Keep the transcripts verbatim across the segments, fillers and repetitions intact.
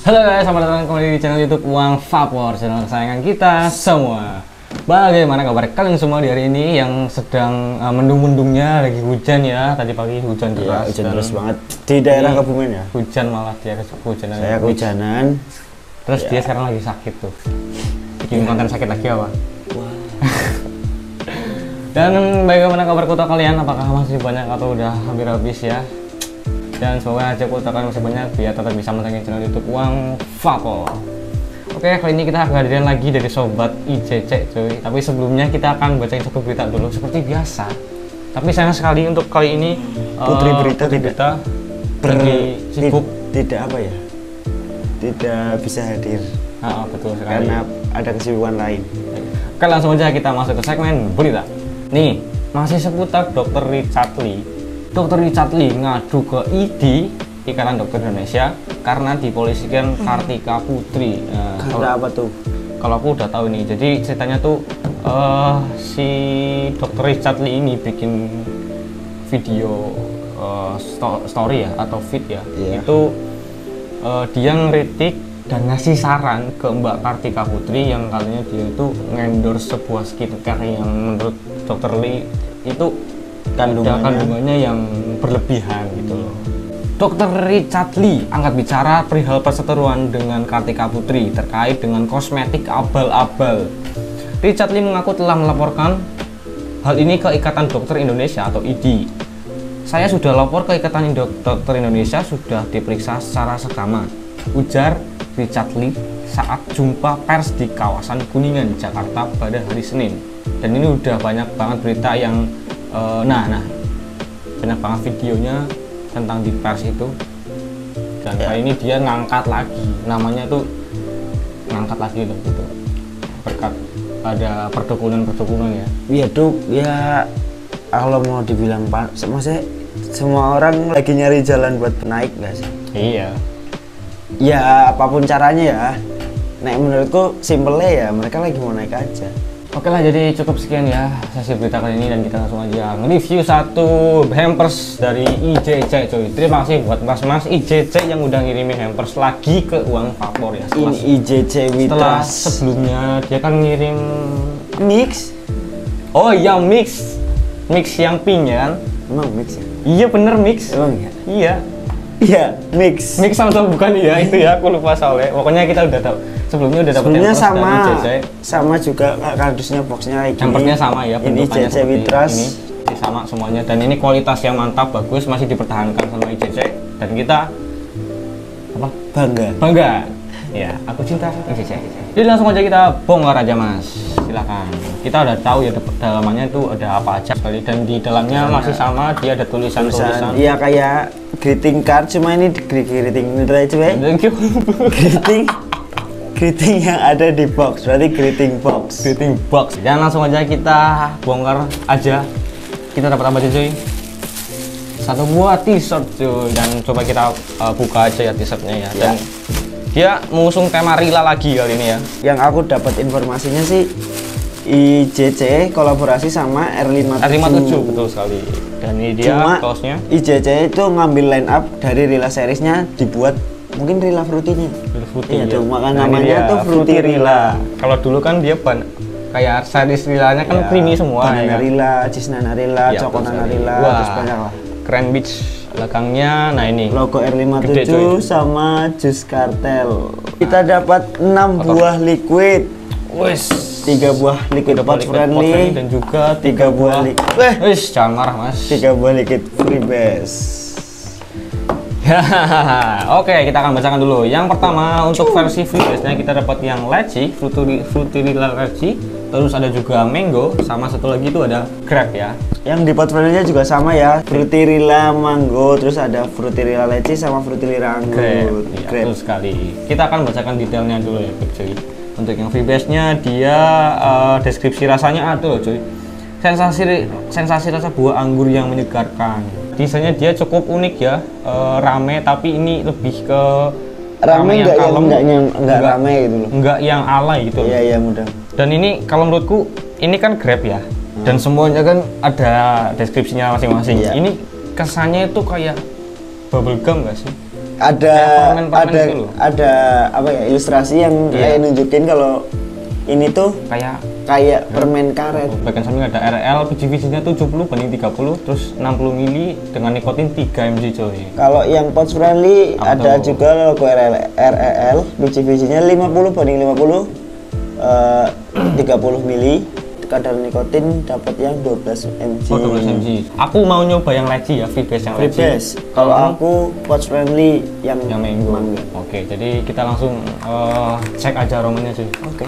Halo guys, selamat datang kembali di channel YouTube Uang Vapor, channel kesayangan kita semua. Bagaimana kabar kalian semua di hari ini yang sedang uh, mendung-mendungnya, lagi hujan ya. Tadi pagi hujan deras, ya, hujan deras banget di daerah Kebumen ya. Hujan malah dia kehujanan. Saya kehujanan. Terus ya. Dia sekarang lagi sakit tuh. Bikin ya. konten sakit lagi apa? Wow. Dan bagaimana kabar kota kalian? Apakah masih banyak atau udah hampir habis ya? Dan semoga aja kuota kalian masih banyak biar tetap bisa menonton channel YouTube Uang Vapor. Oke, kali ini kita kehadiran lagi dari sobat I J C cuy. Tapi sebelumnya kita akan bacain satu berita dulu seperti biasa. Tapi sayang sekali untuk kali ini Putri uh, Berita Putri tidak Berita pergi sibuk, tidak apa ya? Tidak bisa hadir. Ah, betul sekali. Karena ada kesibukan lain. Oke, langsung aja kita masuk ke segmen berita. Nih, masih seputar dokter Richard Lee. dokter Richard Lee ngadu ke I D I, Ikatan Dokter Indonesia, karena dipolisikan Kartika Putri. Nah, karena apa tuh? Kalau aku udah tahu nih, jadi ceritanya tuh uh, si dokter Richard Lee ini bikin video uh, sto story ya atau feed ya, yeah. Itu uh, dia ngeritik dan ngasih saran ke Mbak Kartika Putri yang katanya dia itu ngendorse sebuah skincare yang menurut dokter Lee itu kandungannya, kandungannya yang berlebihan gitu loh. dokter Richard Lee angkat bicara perihal perseteruan dengan Kartika Putri terkait dengan kosmetik abal-abal. Richard Lee mengaku telah melaporkan hal ini ke Ikatan Dokter Indonesia atau I D I. Saya sudah lapor ke Ikatan Dokter Indonesia, sudah diperiksa secara seksama, ujar Richard Lee saat jumpa pers di kawasan Kuningan, Jakarta pada hari Senin. Dan ini udah banyak banget berita yang Uh, nah, nah, banyak banget videonya tentang di pers itu. Dan kali ini dia ngangkat lagi, namanya tuh ngangkat lagi loh gitu. Berkat ada perdukunan-perdukunan ya. Iya tuh, ya kalau mau dibilang pak, maksudnya semua orang lagi nyari jalan buat naik nggak sih? Iya. Ya apapun caranya ya. Nah menurutku simpelnya ya mereka lagi mau naik aja. Oke lah, jadi cukup sekian ya sesi berita kali ini dan kita langsung aja nge-review satu hampers dari I J C cuy. Terima kasih buat mas-mas I J C yang udah ngirimin hampers lagi ke Uang Vapor ya. Ini I J C setelah Witras. Sebelumnya dia kan ngirim mix. Oh iya, mix. Mix yang pink ya kan? Emang mix ya? Iya bener mix. Emang ya? Iya. Iya, mix. Mix atau bukan ya itu ya, aku lupa soalnya. Pokoknya kita udah tahu. Sebelumnya udah dapat sebelumnya sama I J C. Sama juga kardusnya, boxnya kayak gini. Hampersnya sama ya, ini I J C Witras. Ini sama semuanya dan ini kualitas yang mantap, bagus, masih dipertahankan sama I J C dan kita apa? Bangga. Bangga. Ya, aku cinta I J C. Jadi langsung aja kita bongkar aja mas. Silakan. Kita udah tahu ya dalamannya itu ada apa aja kali dan di dalamnya sama. Masih sama, dia ada tulisan-tulisan. Iya kayak greeting card, cuma ini greeting itu ya. Thank you. Greeting greeting yang ada di box, berarti greeting box. Greeting box. Dan langsung aja kita bongkar aja. Kita dapat apa aja cuy? Satu buah t-shirt cuy. Dan coba kita uh, buka aja ya t-shirtnya ya. Dan ya. Dia mengusung tema Rila lagi kali ini ya. Yang aku dapat informasinya sih I J C kolaborasi sama R lima puluh tujuh. Betul sekali. Dan ini dia kaosnya. I J C itu ngambil line up dari Rila seriesnya, dibuat mungkin Rila Fruity-nya. Rila Fruity. Iya, ya. tuh, maka Nah, namanya tuh Fruity Rila. Rila. Kalau dulu kan dia ban kayak series Rilanya kan ya, creamy semua. Banana ya. Rila, Cisnana Rila, ya, Cokonana Rila, wah, terus banyak lah. Keren beach belakangnya. Nah ini logo R lima puluh tujuh sama Jus Kartel. Kita dapat enam buah liquid. Wes. Tiga buah liquid pot friendly dan juga tiga buah liquid. Eh, wes jangan marah mas. Tiga buah liquid freebase. Oke, kita akan bacakan dulu. Yang pertama untuk versi freebase-nya kita dapat yang lychee, fruity fruity Rila lychee, terus ada juga mango, sama satu lagi itu ada grape ya. Yang di pot friendly-nya juga sama ya, fruity Rila mango, terus ada fruity Rila lychee sama fruity Rila anggur. Grape, ya, grape. betul sekali. Kita akan bacakan detailnya dulu ya, cuy. Untuk yang freebase-nya dia uh, deskripsi rasanya ada loh, cuy. Sensasi sensasi rasa buah anggur yang menyegarkan. Desainnya dia cukup unik ya, e, rame tapi ini lebih ke rame yang kalem, enggak yang enggak rame gitu loh. Enggak yang alay gitu loh. Iya iya mudah. Dan ini kalau menurutku ini kan Grab ya. Hmm. Dan semuanya kan ada deskripsinya masing-masing. Iya. Ini kesannya itu kayak bubble gum enggak sih? ada permen-permen ada gitu loh. ada apa ya ilustrasi yang Iya. kayak nunjukin kalau ini tuh Kayak kayak permen karet. bagian samping ada R L, P G V C-nya tujuh puluh banding tiga puluh, terus enam puluh mili dengan nikotin tiga miligram coy. Kalau yang pouch friendly Apa ada tuh? juga logo R L, R E L, P G V C-nya lima puluh banding lima puluh, eh, tiga puluh mili. Kadar nikotin dapat yang dua belas miligram. Oh, dua belas miligram. Aku mau nyoba yang leci ya, free base yang leci. Freebase. Kalau aku pouch friendly yang yang mango. mangga. Oke, jadi kita langsung eh, cek aja aromanya sih. Oke.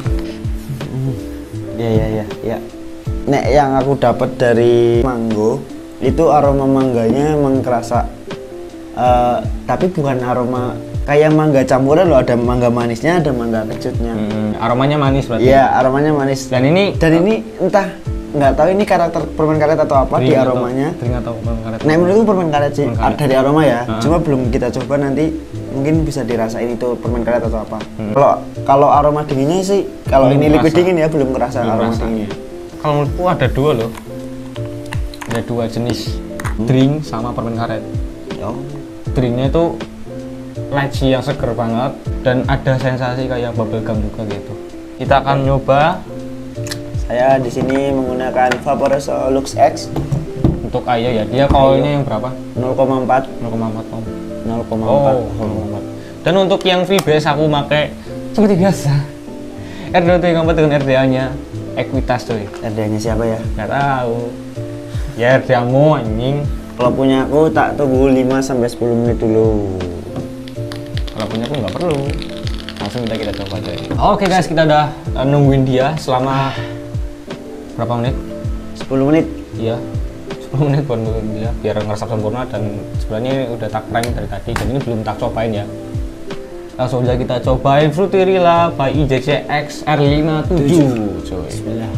Ya ya ya ya. Nek yang aku dapat dari mango itu aroma mangganya emang kerasa. Eh, tapi bukan aroma kayak mangga campuran loh, ada mangga manisnya, ada mangga kecutnya. Hmm, aromanya manis berarti. Iya, aromanya manis. Dan ini Dan ini entah nggak tahu ini karakter permen karet atau apa di drink atau- aromanya. drink atau permen karet. Nah, menurutku permen karet sih. Permen karet. Dari aroma ya. Ah. Cuma belum kita coba, nanti mungkin bisa dirasain itu permen karet atau apa. Hmm. Kalau kalau aroma dinginnya sih, kalau Belum ini liquid kerasa. dingin ya belum kerasa Belum aroma kerasa. dinginnya. Kalau menurutku ada dua loh. Ada dua jenis drink sama permen karet. Oh. Drinknya itu leci yang seger banget dan ada sensasi kayak bubble gum juga gitu. Kita akan nyoba Saya di sini menggunakan Vaporesso Lux X untuk Ayo ya. Dia kalorinya yang berapa? nol koma empat. nol koma empat ohm. nol koma Oh, empat. nol koma empat. Dan untuk yang freebase aku pakai seperti biasa. R dua tiga empat dengan R D A-nya Equitas tuh. R D-nya siapa ya? Nggak tahu. Ya R D A-mu anjing. Kalau punya aku tak tunggu lima sampai sepuluh menit dulu. Kalau punya aku nggak perlu. Langsung kita kita coba aja. Oke guys, kita udah uh, nungguin dia selama berapa menit? sepuluh menit. Iya, sepuluh menit buat nungguin dia biar ngeresap sempurna, dan sebenarnya ini udah tak prank dari tadi dan ini belum tak cobain ya. Langsung aja kita cobain Frutirilla by I J C X R lima puluh tujuh. Coy. Bismillah.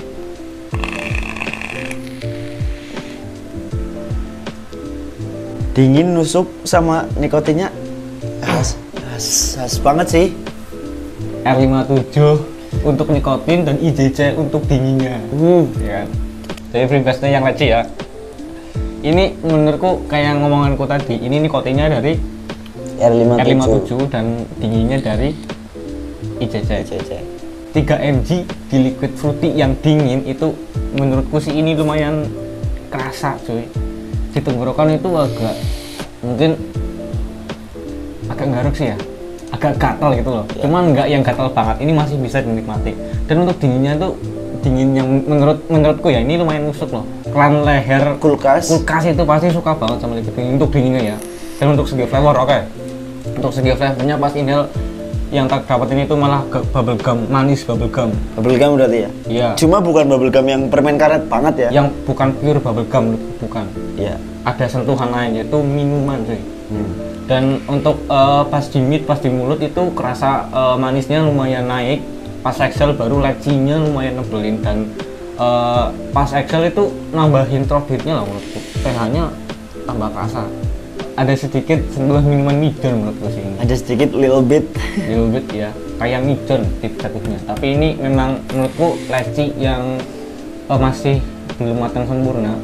Dingin, nusuk, sama nikotinnya khas, khas, khas banget sih. R lima puluh tujuh untuk nikotin dan I J C untuk dinginnya. Hmm. Ya kan? Jadi freebase-nya yang leci ya. Ini menurutku kayak ngomonganku tadi, ini nikotinnya dari R lima R lima puluh puluh tujuh. tujuh dan dinginnya dari I J C. C C. tiga miligram di liquid fruity yang dingin itu menurutku sih ini lumayan kerasa cuy. Di tenggorokan itu agak mungkin agak garuk sih ya, agak gatal gitu loh ya. Cuman nggak yang gatal banget, ini masih bisa dinikmati. Dan untuk dinginnya tuh dingin yang menurut menurutku ya ini lumayan nusuk loh. Klan leher Kulkas. kulkas itu pasti suka banget sama liquid dingin untuk dinginnya ya. Dan untuk segi flavor oke, untuk segi flavornya pas inhale yang tak dapetin itu malah ke bubble gum, manis bubble gum. Bubble gum berarti ya? Iya. Cuma bukan bubble gum yang permen karet banget ya? Yang bukan pure bubble gum, bukan. Iya. Ada sentuhan lain yaitu minuman cuy. Hmm. Dan untuk uh, pas di mid, pas di mulut itu kerasa uh, manisnya lumayan naik. Pas exhale baru lecinya lumayan nebelin, dan uh, pas exhale itu nambahin throat hit-nya lah menurutku. pH-nya tambah kerasa. Ada sedikit sentuhan minuman midon menurutku sih ini. Ada sedikit little bit. Little bit ya, kayak midon tip-tipnya. Tapi ini memang menurutku leci yang uh, masih belum matang sempurna.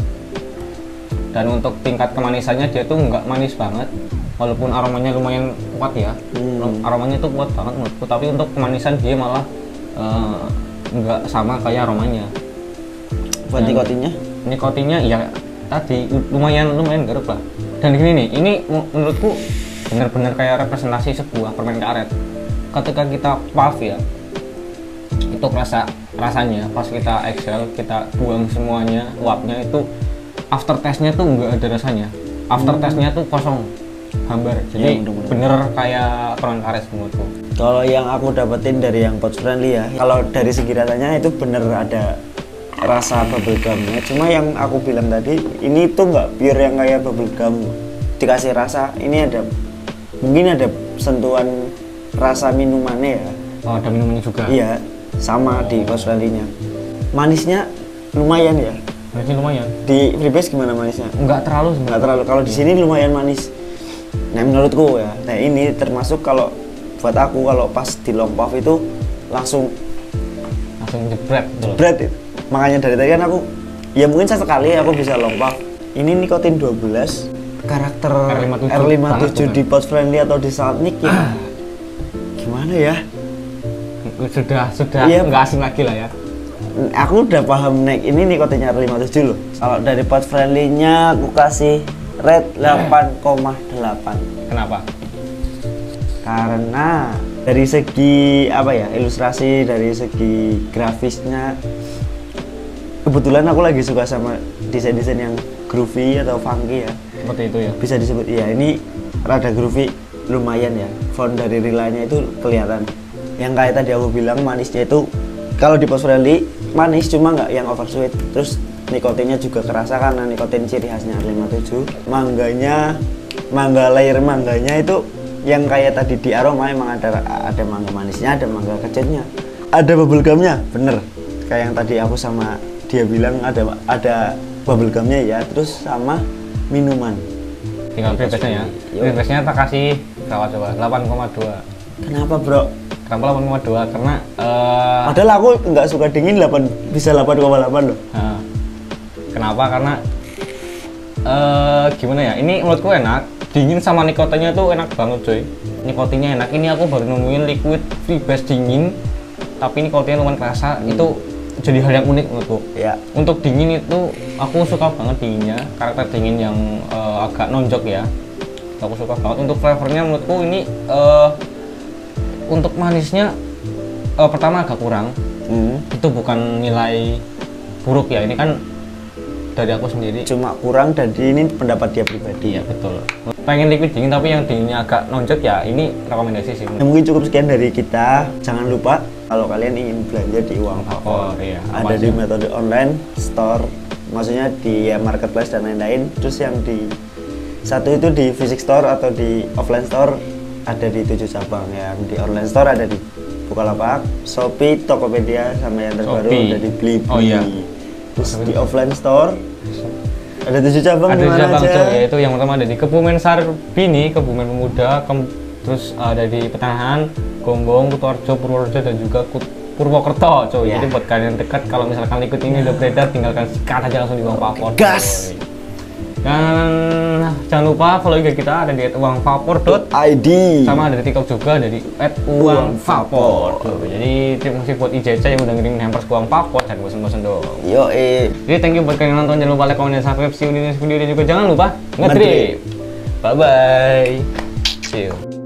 Dan untuk tingkat kemanisannya dia tuh nggak manis banget, walaupun aromanya lumayan kuat ya. Hmm. Aromanya tuh kuat banget menurutku, tapi untuk kemanisan dia malah uh, nggak sama kayak aromanya. Buat Dan nikotinnya? Nikotinnya ya tadi lumayan lumayan garuk lah. Dan gini nih, ini menurutku benar-benar kayak representasi sebuah permen karet. Ketika kita puff ya, itu rasa rasanya pas kita exhale, kita buang semuanya uapnya itu after taste-nya tuh nggak ada rasanya. After Hmm. taste-nya tuh kosong, hambar. Jadi Ya, bener-bener. bener kayak permen karet menurutku. Kalau yang aku dapetin dari yang pouch friendly ya, kalau dari segi rasanya itu bener ada rasa bubble gumnya. Cuma yang aku bilang tadi, ini tuh nggak pure yang kayak bubble gum dikasih rasa. Ini ada mungkin ada sentuhan rasa minumannya ya. Oh, ada minumannya juga. Iya, sama di pouch friendly-nya. Manisnya lumayan ya. Manisnya lumayan. Di freebase gimana manisnya? Nggak terlalu sebenarnya. Nggak terlalu. Kalau di sini lumayan manis. Nah menurutku ya. Nah ini termasuk kalau buat aku kalau pas di long puff itu langsung Langsung jebret gitu loh. berat. Makanya dari tadi kan aku ya mungkin sesekali aku bisa long puff. Ini nikotin dua belas, karakter R lima puluh tujuh R lima puluh tujuh banget, di pouch friendly atau di Saltnik ya gimana ya? Sudah sudah Iya. nggak asing lagi lah ya. Aku udah paham naik ini nikotinnya R lima puluh tujuh loh. Kalau dari pouch friendly-nya aku kasih rate delapan koma delapan. Kenapa? Karena dari segi apa ya, ilustrasi, dari segi grafisnya kebetulan aku lagi suka sama desain-desain yang groovy atau funky ya. Seperti itu ya. Bisa disebut ya, ini rada groovy lumayan ya. Font dari Rila-nya itu kelihatan. Yang kayak tadi aku bilang manisnya itu kalau di pouch friendly manis cuma nggak yang over sweet. Terus nikotinnya juga kerasa karena nikotin ciri khasnya R lima puluh tujuh. Mangganya, mangga layer mangganya itu yang kayak tadi di aroma emang ada ada mangga manisnya, ada mangga kecutnya, ada bubble gumnya, bener. Kayak yang tadi aku sama dia bilang ada ada bubble gumnya ya, terus sama minuman. Tinggal freebase-nya ya. Freebase-nya tak kasih berapa coba? delapan koma dua. Kenapa bro? Kenapa delapan koma dua? Karena uh, padahal aku nggak suka dingin, delapan bisa delapan koma delapan loh. Nah, kenapa? Karena uh, gimana ya? Ini menurutku enak. Dingin sama nikotinnya tuh enak banget coy. Nikotinnya enak. Ini aku baru nemuin liquid freebase dingin, tapi nikotinnya lumayan kerasa. Hmm. Itu jadi hal yang unik menurutku. Ya. Untuk dingin itu aku suka banget dinginnya. Karakter dingin yang uh, agak nonjok ya. Aku suka banget. Untuk flavornya menurutku ini uh, untuk manisnya uh, pertama agak kurang. Hmm. Itu bukan nilai buruk ya. Ini kan dari aku sendiri. Cuma kurang dan ini pendapat dia pribadi. Iya betul. Pengen liquid dingin tapi yang dinginnya agak nonjok ya. Ini rekomendasi sih. Ya, mungkin cukup sekian dari kita. Jangan lupa kalau kalian ingin belanja di Uang Favor, iya, ada di metode online, store, maksudnya di ya, marketplace dan lain-lain. Terus yang di satu itu di fisik store atau di offline store ada di tujuh cabang. Yang di online store ada di Bukalapak, Shopee, Tokopedia, sama yang terbaru Shopee. Ada di Blibli. Oh iya. Terus di offline store ada tujuh cabang. Ada tujuh cabang aja? Coy, yaitu yang pertama ada di Kebumen Sarbini, Kebumen Pemuda, Kem terus ada di Petangan, Gombong, Kutoarjo, Purworejo dan juga Purwokerto, coy. Yeah. Jadi buat kalian dekat kalau misalkan ikut ini udah beredar, tinggalkan sikat aja langsung di Uang Favor. Gas. Dan jangan lupa follow I G kita ada di et uang favor dot i d. Sama ada di TikTok juga ada di et uang favor. Jadi terima kasih buat I J C yang udah ngirimin hampers ke Uang Favor, jangan bosan-bosan dong. Yo eh. Jadi thank you buat kalian yang nonton, jangan lupa like, comment, dan subscribe. See you di next video dan juga jangan lupa nge-trip. Bye bye. See you.